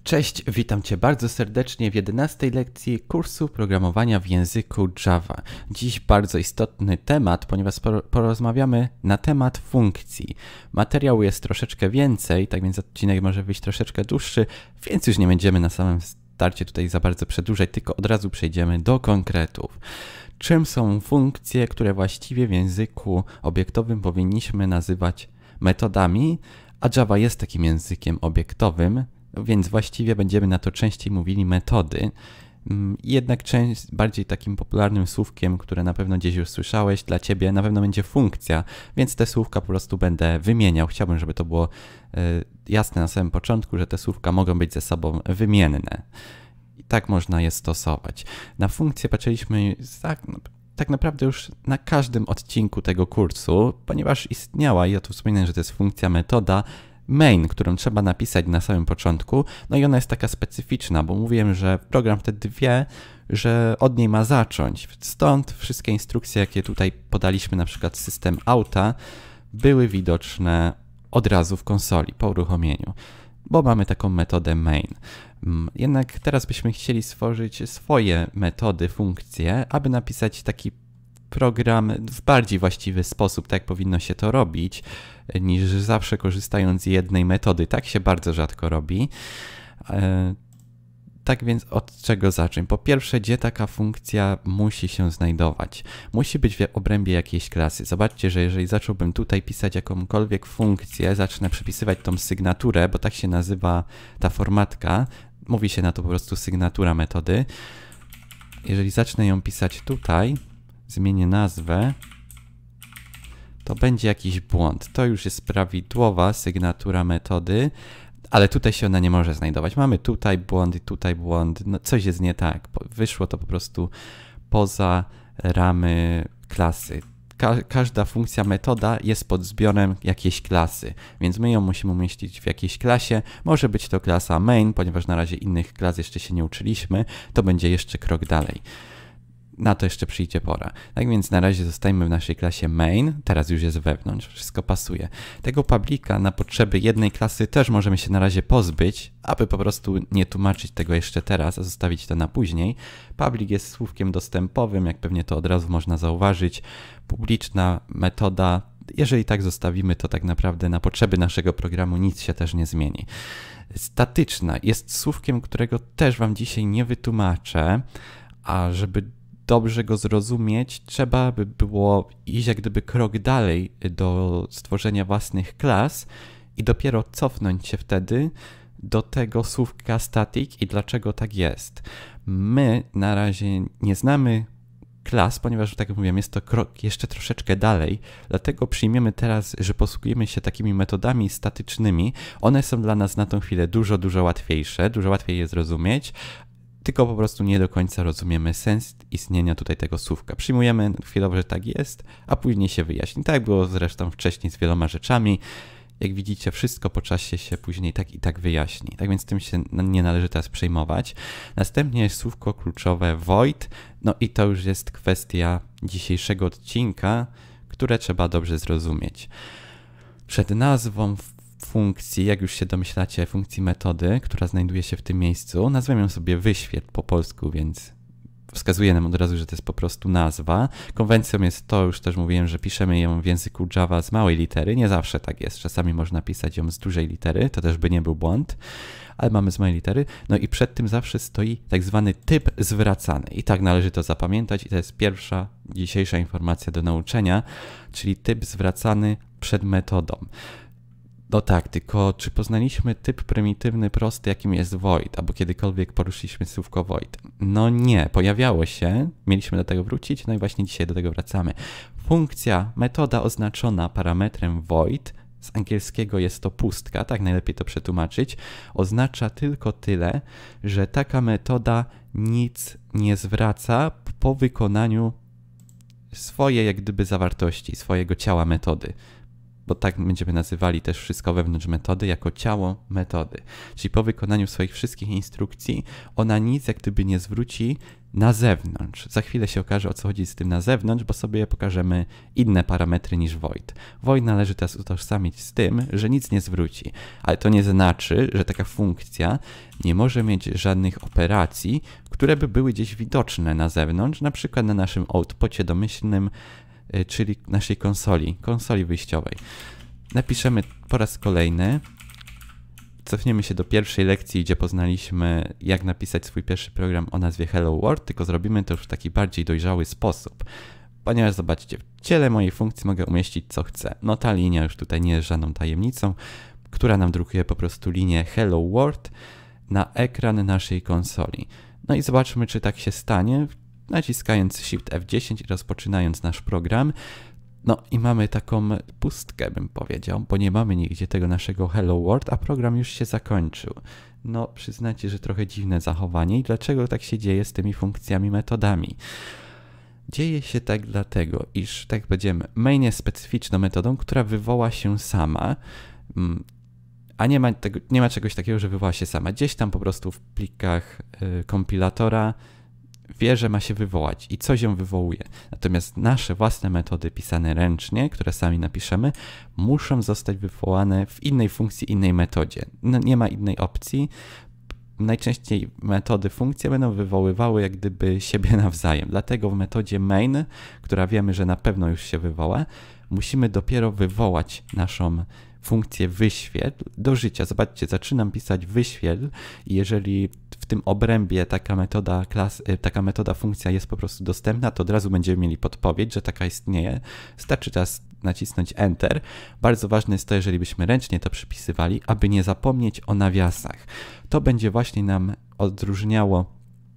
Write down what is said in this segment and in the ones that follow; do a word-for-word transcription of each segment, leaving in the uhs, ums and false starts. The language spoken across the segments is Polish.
Cześć, witam Cię bardzo serdecznie w jedenastej lekcji kursu programowania w języku Java. Dziś bardzo istotny temat, ponieważ porozmawiamy na temat funkcji. Materiału jest troszeczkę więcej, tak więc odcinek może być troszeczkę dłuższy, więc już nie będziemy na samym starcie tutaj za bardzo przedłużać, tylko od razu przejdziemy do konkretów. Czym są funkcje, które właściwie w języku obiektowym powinniśmy nazywać metodami, a Java jest takim językiem obiektowym, więc właściwie będziemy na to częściej mówili metody. Jednak część, bardziej takim popularnym słówkiem, które na pewno gdzieś już słyszałeś, dla Ciebie na pewno będzie funkcja, więc te słówka po prostu będę wymieniał. Chciałbym, żeby to było jasne na samym początku, że te słówka mogą być ze sobą wymienne. I tak można je stosować. Na funkcję patrzyliśmy tak, tak naprawdę już na każdym odcinku tego kursu, ponieważ istniała, i ja tu wspominam, że to jest funkcja metoda, main, którą trzeba napisać na samym początku, no i ona jest taka specyficzna, bo mówiłem, że program wtedy wie, że od niej ma zacząć. Stąd wszystkie instrukcje, jakie tutaj podaliśmy, na przykład system auta, były widoczne od razu w konsoli po uruchomieniu, bo mamy taką metodę main. Jednak teraz byśmy chcieli stworzyć swoje metody, funkcje, aby napisać taki program w bardziej właściwy sposób, tak jak powinno się to robić, niż zawsze korzystając z jednej metody. Tak się bardzo rzadko robi. Tak więc od czego zacząć? Po pierwsze, gdzie taka funkcja musi się znajdować? Musi być w obrębie jakiejś klasy. Zobaczcie, że jeżeli zacząłbym tutaj pisać jakąkolwiek funkcję, zacznę przypisywać tą sygnaturę, bo tak się nazywa ta formatka, mówi się na to po prostu sygnatura metody. Jeżeli zacznę ją pisać tutaj, zmienię nazwę, to będzie jakiś błąd. To już jest prawidłowa sygnatura metody, ale tutaj się ona nie może znajdować. Mamy tutaj błąd i tutaj błąd. No, coś jest nie tak. Wyszło to po prostu poza ramy klasy. Ka każda funkcja metoda jest pod zbiorem jakiejś klasy, więc my ją musimy umieścić w jakiejś klasie. Może być to klasa main, ponieważ na razie innych klas jeszcze się nie uczyliśmy. To będzie jeszcze krok dalej. Na to jeszcze przyjdzie pora. Tak więc na razie zostajemy w naszej klasie main, teraz już jest wewnątrz, wszystko pasuje. Tego publica na potrzeby jednej klasy też możemy się na razie pozbyć, aby po prostu nie tłumaczyć tego jeszcze teraz, a zostawić to na później. Public jest słówkiem dostępowym, jak pewnie to od razu można zauważyć. Publiczna metoda, jeżeli tak zostawimy, to tak naprawdę na potrzeby naszego programu nic się też nie zmieni. Statyczna jest słówkiem, którego też Wam dzisiaj nie wytłumaczę, a żeby dobrze go zrozumieć, trzeba by było iść jak gdyby krok dalej do stworzenia własnych klas i dopiero cofnąć się wtedy do tego słówka static i dlaczego tak jest. My na razie nie znamy klas, ponieważ, tak jak mówiłem, jest to krok jeszcze troszeczkę dalej, dlatego przyjmiemy teraz, że posługujemy się takimi metodami statycznymi. One są dla nas na tą chwilę dużo, dużo łatwiejsze, dużo łatwiej je zrozumieć, tylko po prostu nie do końca rozumiemy sens istnienia tutaj tego słówka. Przyjmujemy chwilowo, że tak jest, a później się wyjaśni. Tak było zresztą wcześniej z wieloma rzeczami. Jak widzicie, wszystko po czasie się później tak i tak wyjaśni. Tak więc tym się nie należy teraz przejmować. Następnie jest słówko kluczowe void. No i to już jest kwestia dzisiejszego odcinka, które trzeba dobrze zrozumieć. Przed nazwą funkcji, jak już się domyślacie, funkcji metody, która znajduje się w tym miejscu, nazwę ją sobie wyświetl po polsku, więc wskazuje nam od razu, że to jest po prostu nazwa. Konwencją jest to, już też mówiłem, że piszemy ją w języku Java z małej litery. Nie zawsze tak jest, czasami można pisać ją z dużej litery, to też by nie był błąd, ale mamy z małej litery. No i przed tym zawsze stoi tak zwany typ zwracany. I tak należy to zapamiętać i to jest pierwsza dzisiejsza informacja do nauczenia, czyli typ zwracany przed metodą. No tak, tylko czy poznaliśmy typ prymitywny prosty, jakim jest void, albo kiedykolwiek poruszyliśmy słówko void? No nie, pojawiało się, mieliśmy do tego wrócić, no i właśnie dzisiaj do tego wracamy. Funkcja, metoda oznaczona parametrem void, z angielskiego jest to pustka, tak najlepiej to przetłumaczyć, oznacza tylko tyle, że taka metoda nic nie zwraca po wykonaniu swojej jak gdyby zawartości, swojego ciała metody. bo tak będziemy nazywali też wszystko wewnątrz metody, jako ciało metody. Czyli po wykonaniu swoich wszystkich instrukcji ona nic jak gdyby nie zwróci na zewnątrz. Za chwilę się okaże, o co chodzi z tym na zewnątrz, bo sobie pokażemy inne parametry niż void. Void należy teraz utożsamić z tym, że nic nie zwróci, ale to nie znaczy, że taka funkcja nie może mieć żadnych operacji, które by były gdzieś widoczne na zewnątrz, na przykład na naszym outpucie domyślnym, czyli naszej konsoli, konsoli wyjściowej. Napiszemy po raz kolejny. Cofniemy się do pierwszej lekcji, gdzie poznaliśmy, jak napisać swój pierwszy program o nazwie Hello World, tylko zrobimy to już w taki bardziej dojrzały sposób. Ponieważ zobaczcie, w ciele mojej funkcji mogę umieścić co chcę. No ta linia już tutaj nie jest żadną tajemnicą, która nam drukuje po prostu linię Hello World na ekran naszej konsoli. No i zobaczmy, czy tak się stanie, naciskając Shift F dziesięć i rozpoczynając nasz program. No i mamy taką pustkę, bym powiedział, bo nie mamy nigdzie tego naszego Hello World, a program już się zakończył. No przyznacie, że trochę dziwne zachowanie i dlaczego tak się dzieje z tymi funkcjami, metodami? Dzieje się tak dlatego, iż, tak jak powiedziałem, main jest specyficzną metodą, która wywoła się sama, a nie ma, tego, nie ma czegoś takiego, że wywoła się sama. Gdzieś tam po prostu w plikach y, kompilatora wie, że ma się wywołać i coś ją wywołuje. Natomiast nasze własne metody pisane ręcznie, które sami napiszemy, muszą zostać wywołane w innej funkcji, innej metodzie. No, nie ma innej opcji. Najczęściej metody, funkcje będą wywoływały jak gdyby siebie nawzajem. Dlatego w metodzie main, która wiemy, że na pewno już się wywoła, musimy dopiero wywołać naszą funkcję wyświetl do życia. Zobaczcie, zaczynam pisać wyświetl i jeżeli w tym obrębie taka metoda, klas, taka metoda funkcja jest po prostu dostępna, to od razu będziemy mieli podpowiedź, że taka istnieje. Wystarczy teraz nacisnąć Enter. Bardzo ważne jest to, jeżeli byśmy ręcznie to przypisywali, aby nie zapomnieć o nawiasach. To będzie właśnie nam odróżniało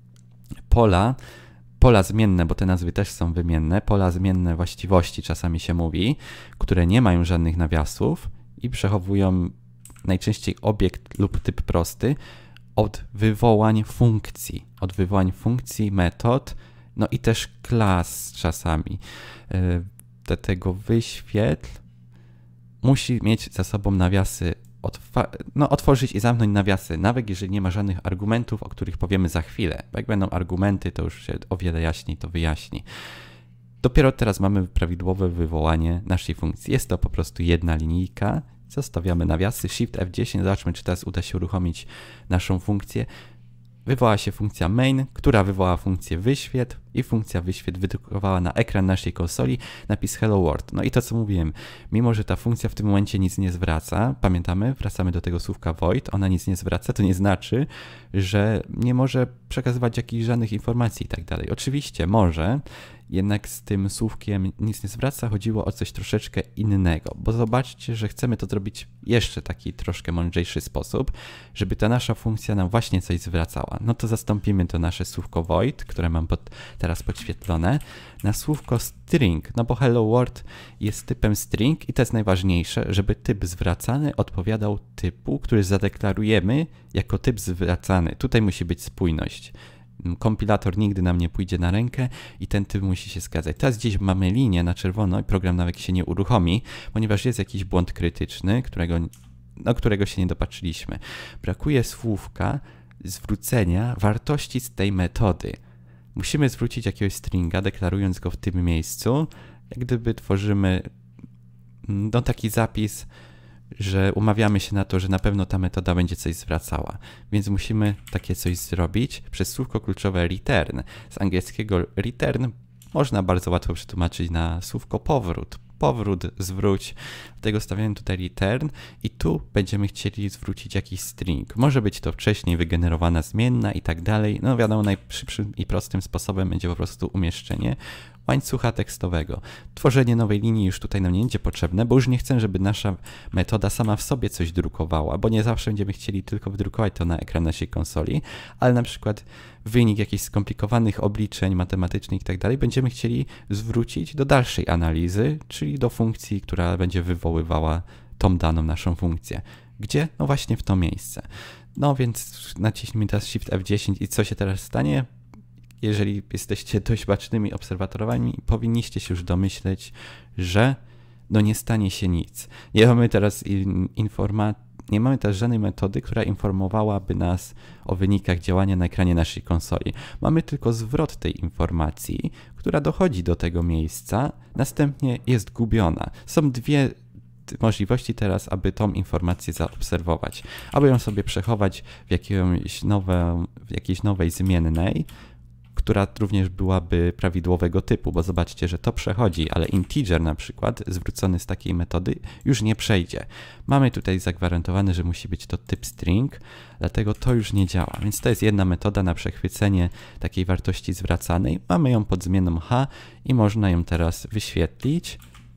pola, pola zmienne, bo te nazwy też są wymienne, pola zmienne właściwości czasami się mówi, które nie mają żadnych nawiasów i przechowują najczęściej obiekt lub typ prosty od wywołań funkcji, od wywołań funkcji, metod, no i też klas czasami. Do tego wyświetl musi mieć za sobą nawiasy, no, otworzyć i zamknąć nawiasy, nawet jeżeli nie ma żadnych argumentów, o których powiemy za chwilę. Bo jak będą argumenty, to już się o wiele jaśniej to wyjaśni. Dopiero teraz mamy prawidłowe wywołanie naszej funkcji. Jest to po prostu jedna linijka. Zostawiamy nawiasy, Shift F dziesięć, zobaczmy, czy teraz uda się uruchomić naszą funkcję. Wywoła się funkcja main, która wywołała funkcję wyświetl i funkcja wyświetl wydrukowała na ekran naszej konsoli napis Hello World. No i to, co mówiłem, mimo że ta funkcja w tym momencie nic nie zwraca, pamiętamy, wracamy do tego słówka void, ona nic nie zwraca, to nie znaczy, że nie może przekazywać jakichś żadnych informacji i tak dalej. Oczywiście może, jednak z tym słówkiem nic nie zwraca chodziło o coś troszeczkę innego, bo zobaczcie, że chcemy to zrobić jeszcze taki troszkę mądrzejszy sposób, żeby ta nasza funkcja nam właśnie coś zwracała. No to zastąpimy to nasze słówko void, które mam pod, teraz podświetlone, na słówko string, no bo Hello World jest typem string i to jest najważniejsze, żeby typ zwracany odpowiadał typu, który zadeklarujemy jako typ zwracany. Tutaj musi być spójność. Kompilator nigdy nam nie pójdzie na rękę i ten typ musi się zgadzać. Teraz gdzieś mamy linię na czerwono i program nawet się nie uruchomi, ponieważ jest jakiś błąd krytyczny, którego, no, którego się nie dopatrzyliśmy. Brakuje słówka zwrócenia wartości z tej metody. Musimy zwrócić jakiegoś stringa, deklarując go w tym miejscu. Jak gdyby tworzymy no, taki zapis, że umawiamy się na to, że na pewno ta metoda będzie coś zwracała. Więc musimy takie coś zrobić przez słówko kluczowe return. Z angielskiego return można bardzo łatwo przetłumaczyć na słówko powrót. Powrót, zwróć. Dlatego stawiamy tutaj return i tu będziemy chcieli zwrócić jakiś string. Może być to wcześniej wygenerowana zmienna i tak dalej. No wiadomo, najszybszym i prostym sposobem będzie po prostu umieszczenie łańcucha tekstowego. Tworzenie nowej linii już tutaj nam nie będzie potrzebne, bo już nie chcę, żeby nasza metoda sama w sobie coś drukowała, bo nie zawsze będziemy chcieli tylko wydrukować to na ekran naszej konsoli, ale na przykład wynik jakichś skomplikowanych obliczeń matematycznych i tak dalej będziemy chcieli zwrócić do dalszej analizy, czyli do funkcji, która będzie wywoływała tą daną naszą funkcję. Gdzie? No właśnie w to miejsce. No więc naciśnijmy teraz Shift F dziesięć i co się teraz stanie? Jeżeli jesteście dość bacznymi obserwatorami, powinniście się już domyśleć, że no nie stanie się nic. Nie mamy teraz informacji, nie mamy też żadnej metody, która informowałaby nas o wynikach działania na ekranie naszej konsoli. Mamy tylko zwrot tej informacji, która dochodzi do tego miejsca, następnie jest gubiona. Są dwie możliwości teraz, aby tą informację zaobserwować. Aby ją sobie przechować w, jakimś nowe, w jakiejś nowej zmiennej, która również byłaby prawidłowego typu, bo zobaczcie, że to przechodzi, ale integer na przykład zwrócony z takiej metody już nie przejdzie. Mamy tutaj zagwarantowane, że musi być to typ string, dlatego to już nie działa. Więc to jest jedna metoda na przechwycenie takiej wartości zwracanej. Mamy ją pod zmienną h i można ją teraz wyświetlić.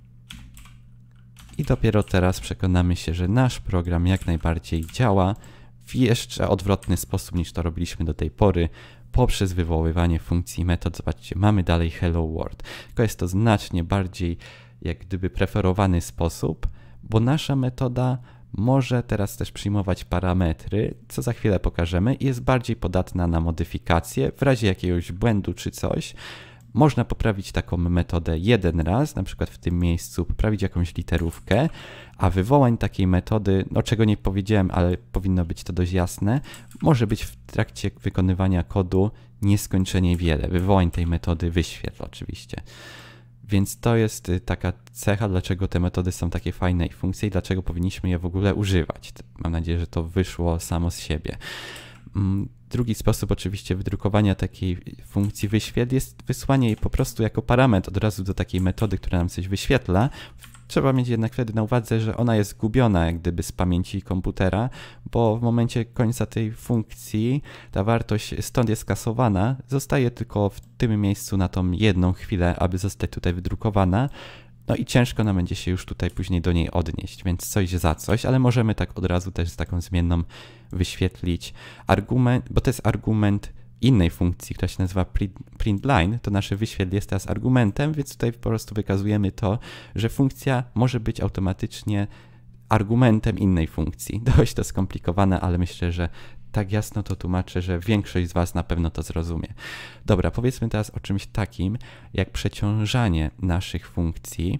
I dopiero teraz przekonamy się, że nasz program jak najbardziej działa w jeszcze odwrotny sposób niż to robiliśmy do tej pory, poprzez wywoływanie funkcji i metod. Zobaczcie, mamy dalej hello world. Tylko jest to znacznie bardziej jak gdyby preferowany sposób, bo nasza metoda może teraz też przyjmować parametry, co za chwilę pokażemy, i jest bardziej podatna na modyfikacje w razie jakiegoś błędu czy coś. Można poprawić taką metodę jeden raz, na przykład w tym miejscu poprawić jakąś literówkę, a wywołań takiej metody, no czego nie powiedziałem, ale powinno być to dość jasne, może być w trakcie wykonywania kodu nieskończenie wiele. Wywołań tej metody wyświetl oczywiście. Więc to jest taka cecha, dlaczego te metody są takie fajne i funkcje i dlaczego powinniśmy je w ogóle używać. Mam nadzieję, że to wyszło samo z siebie. Drugi sposób oczywiście wydrukowania takiej funkcji wyświetl jest wysłanie jej po prostu jako parametr od razu do takiej metody, która nam coś wyświetla. Trzeba mieć jednak wtedy na uwadze, że ona jest zgubiona jak gdyby z pamięci komputera, bo w momencie końca tej funkcji ta wartość stąd jest skasowana, zostaje tylko w tym miejscu na tą jedną chwilę, aby zostać tutaj wydrukowana. No i ciężko nam będzie się już tutaj później do niej odnieść, więc coś za coś, ale możemy tak od razu też z taką zmienną wyświetlić argument, bo to jest argument innej funkcji, która się nazywa print, print line, to nasze wyświetl jest teraz argumentem, więc tutaj po prostu wykazujemy to, że funkcja może być automatycznie argumentem innej funkcji. Dość to skomplikowane, ale myślę, że tak jasno to tłumaczę, że większość z Was na pewno to zrozumie. Dobra, powiedzmy teraz o czymś takim, jak przeciążanie naszych funkcji.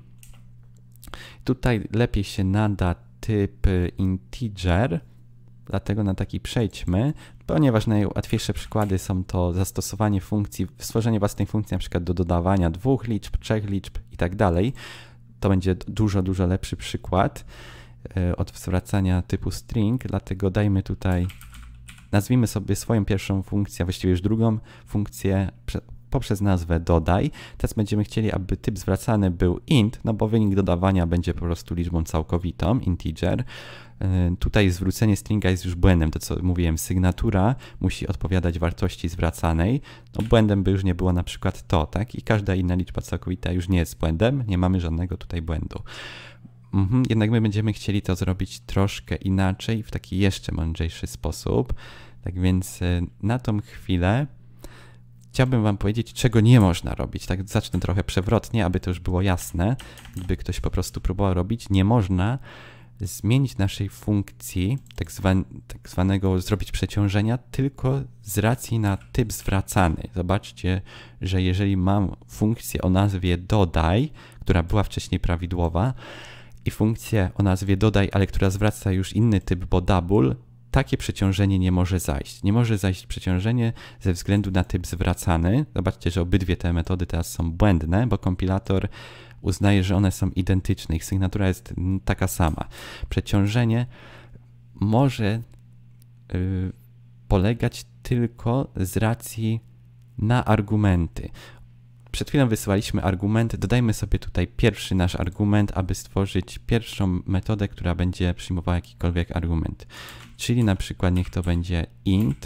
Tutaj lepiej się nada typ integer, dlatego na taki przejdźmy, ponieważ najłatwiejsze przykłady są to zastosowanie funkcji, stworzenie własnej funkcji na przykład do dodawania dwóch liczb, trzech liczb i tak dalej. To będzie dużo, dużo lepszy przykład od zwracania typu string, dlatego dajmy tutaj, nazwijmy sobie swoją pierwszą funkcję, a właściwie już drugą funkcję poprzez nazwę dodaj. Teraz będziemy chcieli, aby typ zwracany był int, no bo wynik dodawania będzie po prostu liczbą całkowitą, integer. Tutaj zwrócenie stringa jest już błędem, to co mówiłem, sygnatura musi odpowiadać wartości zwracanej. No błędem by już nie było na przykład to, tak? I każda inna liczba całkowita już nie jest błędem, nie mamy żadnego tutaj błędu. Mhm, jednak my będziemy chcieli to zrobić troszkę inaczej, w taki jeszcze mądrzejszy sposób. Tak więc na tą chwilę chciałbym Wam powiedzieć, czego nie można robić. Tak zacznę trochę przewrotnie, aby to już było jasne. Gdyby ktoś po prostu próbował robić, nie można zmienić naszej funkcji, tak, zwan, tak zwanego zrobić przeciążenia, tylko z racji na typ zwracany. Zobaczcie, że jeżeli mam funkcję o nazwie dodaj, która była wcześniej prawidłowa, i funkcję o nazwie dodaj, ale która zwraca już inny typ, bo double, takie przeciążenie nie może zajść. Nie może zajść przeciążenie ze względu na typ zwracany. Zobaczcie, że obydwie te metody teraz są błędne, bo kompilator uznaje, że one są identyczne. Ich sygnatura jest taka sama. Przeciążenie może yy, polegać tylko z racji na argumenty. Przed chwilą wysyłaliśmy argument, dodajmy sobie tutaj pierwszy nasz argument, aby stworzyć pierwszą metodę, która będzie przyjmowała jakikolwiek argument. Czyli na przykład niech to będzie int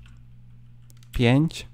pięć,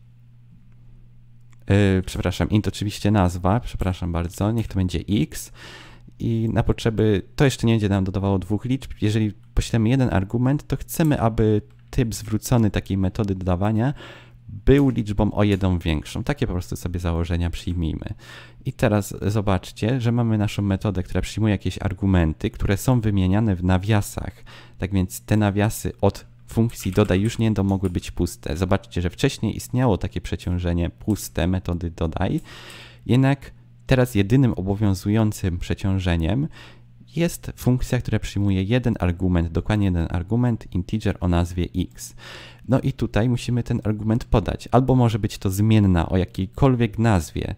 yy, przepraszam, int oczywiście nazwa, przepraszam bardzo, niech to będzie x i na potrzeby, to jeszcze nie będzie nam dodawało dwóch liczb, jeżeli poślemy jeden argument, to chcemy, aby typ zwrócony takiej metody dodawania był liczbą o jedną większą. Takie po prostu sobie założenia przyjmijmy. I teraz zobaczcie, że mamy naszą metodę, która przyjmuje jakieś argumenty, które są wymieniane w nawiasach. Tak więc te nawiasy od funkcji dodaj już nie będą mogły być puste. Zobaczcie, że wcześniej istniało takie przeciążenie puste metody dodaj, jednak Teraz jedynym obowiązującym przeciążeniem jest funkcja, która przyjmuje jeden argument, dokładnie jeden argument, integer o nazwie x. No i tutaj musimy ten argument podać. Albo może być to zmienna o jakiejkolwiek nazwie.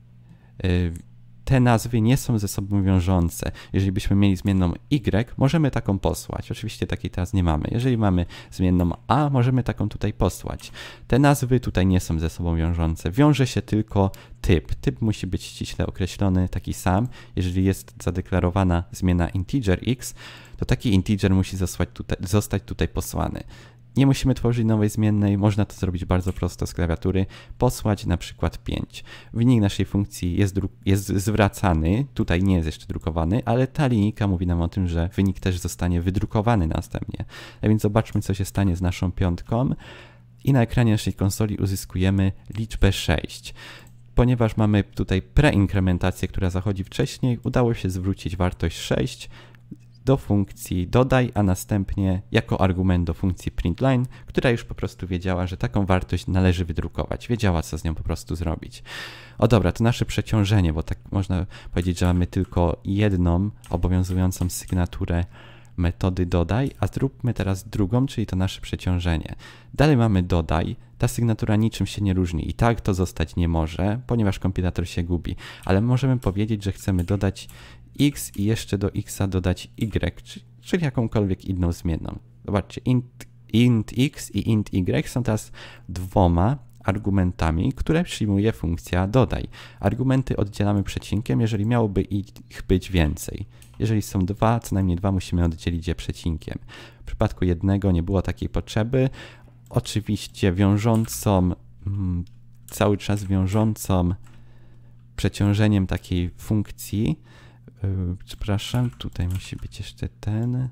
Te nazwy nie są ze sobą wiążące. Jeżeli byśmy mieli zmienną y, możemy taką posłać. Oczywiście takiej teraz nie mamy. Jeżeli mamy zmienną a, możemy taką tutaj posłać. Te nazwy tutaj nie są ze sobą wiążące. Wiąże się tylko typ. Typ musi być ściśle określony, taki sam. Jeżeli jest zadeklarowana zmiana integer x, to taki integer musi zostać tutaj, zostać tutaj posłany. Nie musimy tworzyć nowej zmiennej, można to zrobić bardzo prosto z klawiatury, posłać na przykład pięć. Wynik naszej funkcji jest, jest zwracany, tutaj nie jest jeszcze drukowany, ale ta linijka mówi nam o tym, że wynik też zostanie wydrukowany następnie. A więc zobaczmy, co się stanie z naszą piątką i na ekranie naszej konsoli uzyskujemy liczbę sześć. Ponieważ mamy tutaj preinkrementację, która zachodzi wcześniej, udało się zwrócić wartość sześć, do funkcji dodaj, a następnie jako argument do funkcji println, która już po prostu wiedziała, że taką wartość należy wydrukować. Wiedziała, co z nią po prostu zrobić. O dobra, to nasze przeciążenie, bo tak można powiedzieć, że mamy tylko jedną obowiązującą sygnaturę metody dodaj, a zróbmy teraz drugą, czyli to nasze przeciążenie. Dalej mamy dodaj, ta sygnatura niczym się nie różni i tak to zostać nie może, ponieważ kompilator się gubi, ale możemy powiedzieć, że chcemy dodać x i jeszcze do x dodać y, czyli jakąkolwiek inną zmienną. Zobaczcie, int, int x i int y są teraz dwoma argumentami, które przyjmuje funkcja dodaj. Argumenty oddzielamy przecinkiem, jeżeli miałoby ich być więcej. Jeżeli są dwa, co najmniej dwa musimy oddzielić je przecinkiem. W przypadku jednego nie było takiej potrzeby. Oczywiście wiążącą, hmm, cały czas wiążącą przeciążeniem takiej funkcji, yy, przepraszam, tutaj musi być jeszcze ten,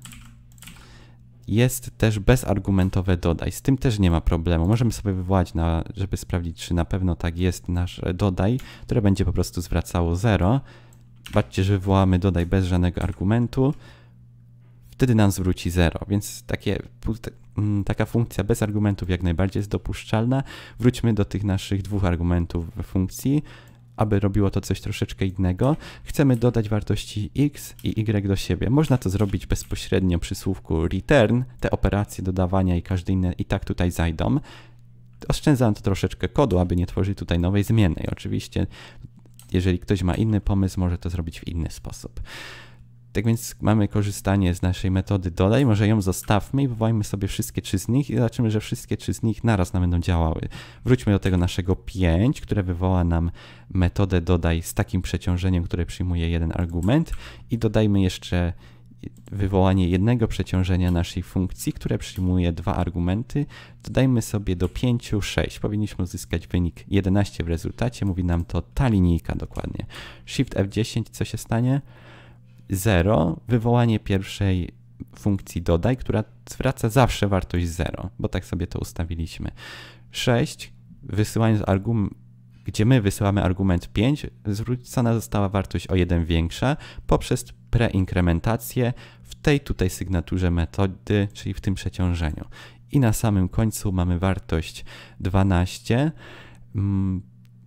jest też bezargumentowe dodaj. Z tym też nie ma problemu. Możemy sobie wywołać, na, żeby sprawdzić, czy na pewno tak jest nasz dodaj, które będzie po prostu zwracało zero. Zobaczcie, że wywołamy dodaj bez żadnego argumentu, wtedy nam zwróci zero, więc takie, taka funkcja bez argumentów jak najbardziej jest dopuszczalna. Wróćmy do tych naszych dwóch argumentów w funkcji, aby robiło to coś troszeczkę innego. Chcemy dodać wartości x i y do siebie. Można to zrobić bezpośrednio przy słówku return. Te operacje dodawania i każde inne i tak tutaj zajdą. Oszczędzam to troszeczkę kodu, aby nie tworzyć tutaj nowej zmiennej. Oczywiście, jeżeli ktoś ma inny pomysł, może to zrobić w inny sposób. Tak więc mamy korzystanie z naszej metody dodaj, może ją zostawmy i wywołajmy sobie wszystkie trzy z nich i zobaczymy, że wszystkie trzy z nich naraz nam będą działały. Wróćmy do tego naszego pięć, które wywoła nam metodę dodaj z takim przeciążeniem, które przyjmuje jeden argument i dodajmy jeszcze wywołanie jednego przeciążenia naszej funkcji, które przyjmuje dwa argumenty. Dodajmy sobie do pięciu sześć. Powinniśmy uzyskać wynik jedenaście w rezultacie. Mówi nam to ta linijka dokładnie. Shift F dziesięć, co się stanie? zero, wywołanie pierwszej funkcji dodaj, która zwraca zawsze wartość zero, bo tak sobie to ustawiliśmy. sześć, wysyłając argument, gdzie my wysyłamy argument pięć, zwrócona została wartość o jeden większa poprzez preinkrementację w tej tutaj sygnaturze metody, czyli w tym przeciążeniu. I na samym końcu mamy wartość dwanaście. Mm,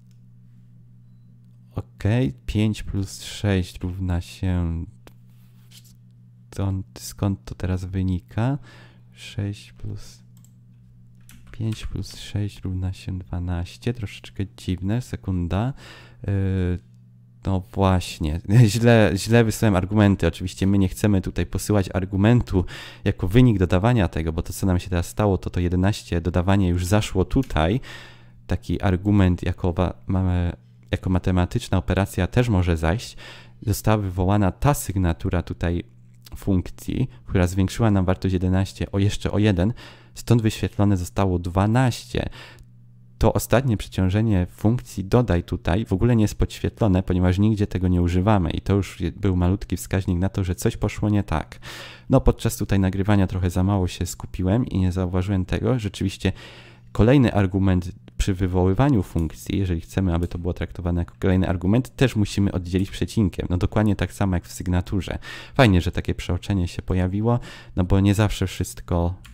ok, pięć plus sześć równa się, stąd, skąd to teraz wynika? sześć plus pięć plus sześć równa się dwanaście, troszeczkę dziwne, sekunda. Yy, no właśnie, źle, źle wysłałem argumenty, oczywiście my nie chcemy tutaj posyłać argumentu jako wynik dodawania tego, bo to co nam się teraz stało, to to jedenaście dodawanie już zaszło tutaj, taki argument jako mamy jako matematyczna operacja też może zajść, została wywołana ta sygnatura tutaj funkcji, która zwiększyła nam wartość jedenaście o jeszcze o jeden, stąd wyświetlone zostało dwanaście. To ostatnie przeciążenie funkcji dodaj tutaj w ogóle nie jest podświetlone, ponieważ nigdzie tego nie używamy i to już był malutki wskaźnik na to, że coś poszło nie tak. No podczas tutaj nagrywania trochę za mało się skupiłem i nie zauważyłem tego. Rzeczywiście kolejny argument przy wywoływaniu funkcji, jeżeli chcemy, aby to było traktowane jako kolejny argument, też musimy oddzielić przecinkiem. No dokładnie tak samo jak w sygnaturze. Fajnie, że takie przeoczenie się pojawiło, no bo nie zawsze wszystko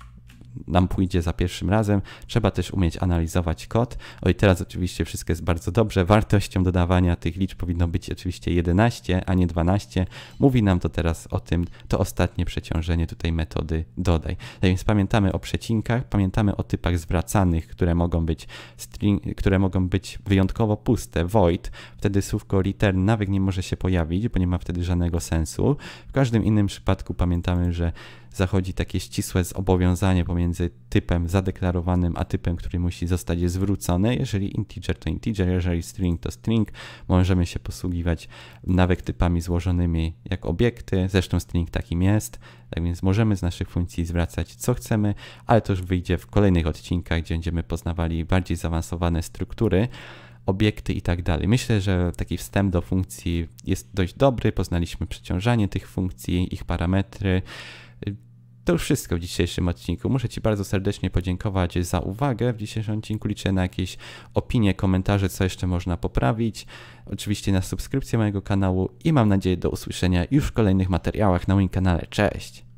nam pójdzie za pierwszym razem. Trzeba też umieć analizować kod. Oj, teraz oczywiście wszystko jest bardzo dobrze. Wartością dodawania tych liczb powinno być oczywiście jedenaście, a nie dwanaście. Mówi nam to teraz o tym, to ostatnie przeciążenie tutaj metody dodaj. Tak więc pamiętamy o przecinkach, pamiętamy o typach zwracanych, które mogą być string, które mogą być wyjątkowo puste, void. Wtedy słówko return nawet nie może się pojawić, bo nie ma wtedy żadnego sensu. W każdym innym przypadku pamiętamy, że zachodzi takie ścisłe zobowiązanie pomiędzy typem zadeklarowanym, a typem, który musi zostać zwrócony. Jeżeli integer to integer, jeżeli string to string, możemy się posługiwać nawet typami złożonymi jak obiekty. Zresztą string takim jest, tak więc możemy z naszych funkcji zwracać co chcemy, ale to już wyjdzie w kolejnych odcinkach, gdzie będziemy poznawali bardziej zaawansowane struktury, obiekty i tak dalej. Myślę, że taki wstęp do funkcji jest dość dobry. Poznaliśmy przeciążanie tych funkcji, ich parametry. To już wszystko w dzisiejszym odcinku. Muszę Ci bardzo serdecznie podziękować za uwagę w dzisiejszym odcinku. Liczę na jakieś opinie, komentarze, co jeszcze można poprawić. Oczywiście na subskrypcję mojego kanału i mam nadzieję do usłyszenia już w kolejnych materiałach na moim kanale. Cześć!